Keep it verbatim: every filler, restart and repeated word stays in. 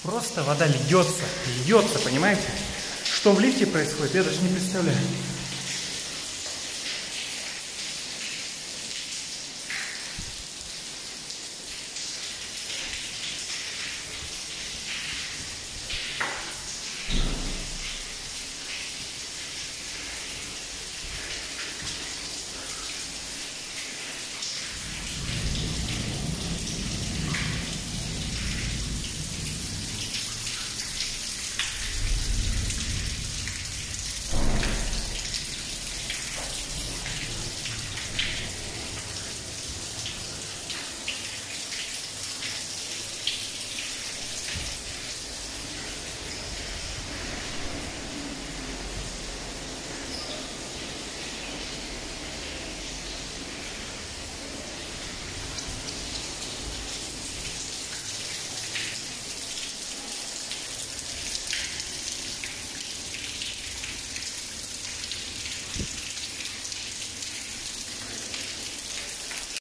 Просто вода льется, льется, понимаете? Что в лифте происходит, я даже не представляю.